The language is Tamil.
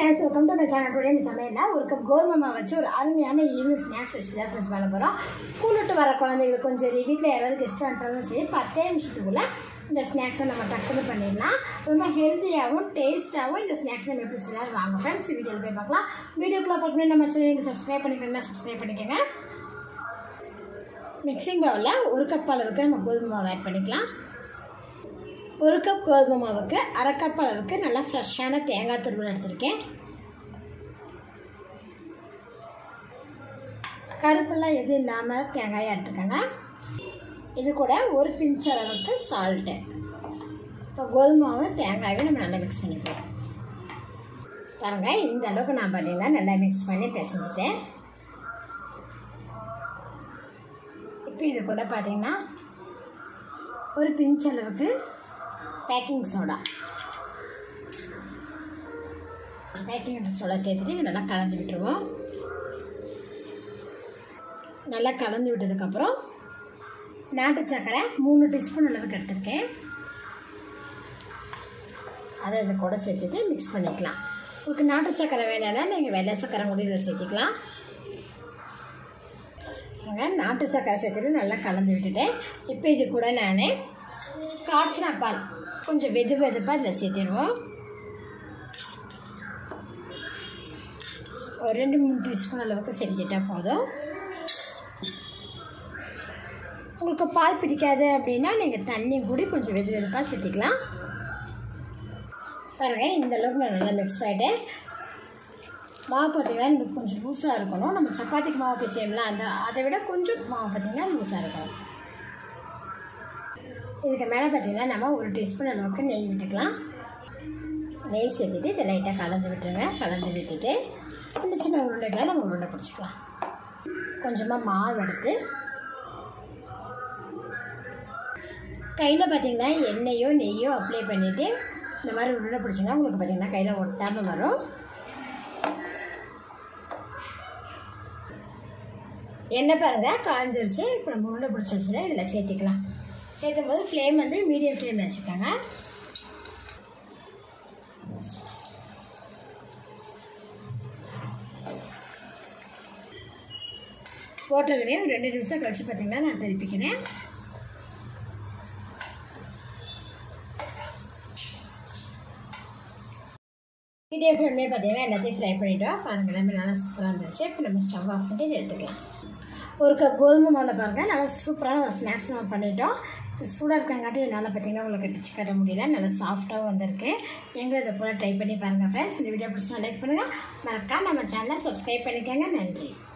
friends, welcome to my channel. Today we சமையல்ல ஒரு கப் கோதுமை மாவு வச்சு ஒரு அருமையான ஈவினிங் ஸ்நாக்ஸ் ரெசிபி தான் ஃப்ரெண்ட்ஸ் பண்ண போகிறோம். ஸ்கூல் விட்டு வர குழந்தைகளுக்கும் சரி, வீட்டில் யாராவது கெஸ்ட் வந்துட்டாலும் சரி, 10 நிமிஷத்துக்குள்ளே இந்த ஸ்நாக்ஸை நம்ம டக்குன்னு பண்ணிடலாம். ரொம்ப ஹெல்த்தியாகவும் டேஸ்ட்டாகவும் இந்த ஸ்நாக்ஸ் நம்ம எப்படி செய்யலாம் வாங்க ஃப்ரெண்ட்ஸ் வீடியோவில் போய் பார்க்கலாம். வீடியோக்குள்ளே பார்க்கணும் நம்ம சேனலுக்கு சப்ஸ்கிரைப் பண்ணிக்கணும்னா சப்ஸ்கிரைப் பண்ணிக்கோங்க. மிக்சிங் பவுலில் ஒரு கப் அளவுக்கு நம்ம கோதுமை மாவு ஆட் பண்ணிக்கலாம். ஒரு கப் கோதுமை மாவுக்கு அரை கப் அளவுக்கு நல்லா ஃப்ரெஷ்ஷான தேங்காய் துருவல் எடுத்திருக்கேன். கருப்பெல்லாம் எதுவும் இல்லாமல் தேங்காயை எடுத்துக்கோங்க. இது கூட ஒரு பிஞ்ச் அளவுக்கு சால்ட்டு. இப்போ கோதுமை மாவு தேங்காயும் நம்ம நல்லா மிக்ஸ் பண்ணிக்கலாம். பாருங்கள், இந்த அளவுக்கு நான் பார்த்தீங்கன்னா நல்லா மிக்ஸ் பண்ணி பிசைஞ்சிட்டேன். இப்போ இது கூட பார்த்தீங்கன்னா ஒரு பிஞ்ச் அளவுக்கு பேக்கிங் சோடா சேர்த்துட்டு இது நல்லா கலந்து விட்டுருவோம். நல்லா கலந்து விட்டதுக்கப்புறம் நாட்டு சர்க்கரை 3 டீஸ்பூன் அளவுக்கு எடுத்துருக்கேன். அதை இது கூட சேர்த்துட்டு மிக்ஸ் பண்ணிக்கலாம். உங்களுக்கு நாட்டு சர்க்கரை வேணும்னா நீங்கள் வெள்ளை சர்க்கரை கூட இதில் சேர்த்துக்கலாம். நாட்டு சர்க்கரை சேர்த்துட்டு நல்லா கலந்து விட்டுட்டேன். இப்போ இது கூட நான் காய்ச்சின பால் கொஞ்சம் வெது வெதுப்பாக இதில் சேர்த்துடுவோம். ஒரு 2-3 டீஸ்பூன் அளவுக்கு சேர்த்துட்டால் போதும். உங்களுக்கு பால் பிடிக்காது அப்படின்னா நீங்கள் தண்ணி கூட கொஞ்சம் வெது வெதுப்பாக சேர்த்திக்கலாம். பாருங்கள், இந்த அளவுக்கு நான் நல்லா மிக்ஸ் பண்ணிட்டேன். மாவு பார்த்திங்கன்னா எனக்கு கொஞ்சம் லூஸாக இருக்கணும். நம்ம சப்பாத்திக்கு மாவு பிசையலாம், அதை விட கொஞ்சம் மாவு பார்த்திங்கன்னா லூஸாக இருக்கணும். இதுக்கு மேலே பார்த்திங்கன்னா நம்ம 1 டீஸ்பூன் அளவுக்கு நெய் விட்டுக்கலாம். நெய் சேர்த்துட்டு இதை லைட்டாக கலந்து விட்டுருங்க. கலந்து விட்டுட்டு சின்ன சின்ன உருண்டைகளை நம்ம உருண்டை பிடிச்சிக்கலாம். கொஞ்சமாக மாவு எடுத்து கையில் பார்த்திங்கன்னா எண்ணெயோ நெய்யோ அப்ளை பண்ணிவிட்டு இந்த மாதிரி உருண்டை பிடிச்சிங்கன்னா உங்களுக்கு பார்த்திங்கன்னா கையில் ஒட்டாமல் வரும். எண்ணெய் பாருங்கள் காஞ்சிருச்சு. இப்போ நம்ம உருண்டை பிடிச்சி வச்சுன்னா இதில் சேர்த்துக்கலாம். சேர்க்கும் போது ஃப்ளேம் வந்து மீடியம் ஃப்ளேமில் வச்சுக்கோங்க. போட்டதுமே ஒரு 2 நிமிஷம் கழிச்சு பார்த்தீங்கன்னா நான் திருப்பிக்கிறேன். மீடியம் ஃப்ளேம்லேயே பார்த்தீங்கன்னா எல்லாத்தையும் ஃப்ரை பண்ணிவிட்டோம். பாருங்கள், எல்லாமே நல்லா சூப்பராக இருந்துச்சு. இப்போ நம்ம ஸ்டவ் ஆஃப் பண்ணி எடுத்துக்கலாம். ஒரு கப் கோதுமை மாவில் பாருங்கள் நல்லா சூப்பரான ஒரு ஸ்நாக்ஸ் நம்ம பண்ணிட்டோம். சூடாக இருக்கங்காட்டி என்னால் பார்த்தீங்கன்னா உங்களுக்கு பிச்சு கட்ட முடியல. நல்லா சாஃப்டாகவும் வந்திருக்கு. எங்களும் இதை போல் ட்ரை பண்ணி பாருங்கள் ஃப்ரெண்ட்ஸ். இந்த வீடியோ பிடிச்சா லைக் பண்ணுங்கள். மறக்காம நம்ம சேனலை சப்ஸ்கிரைப் பண்ணிக்கோங்க. நன்றி.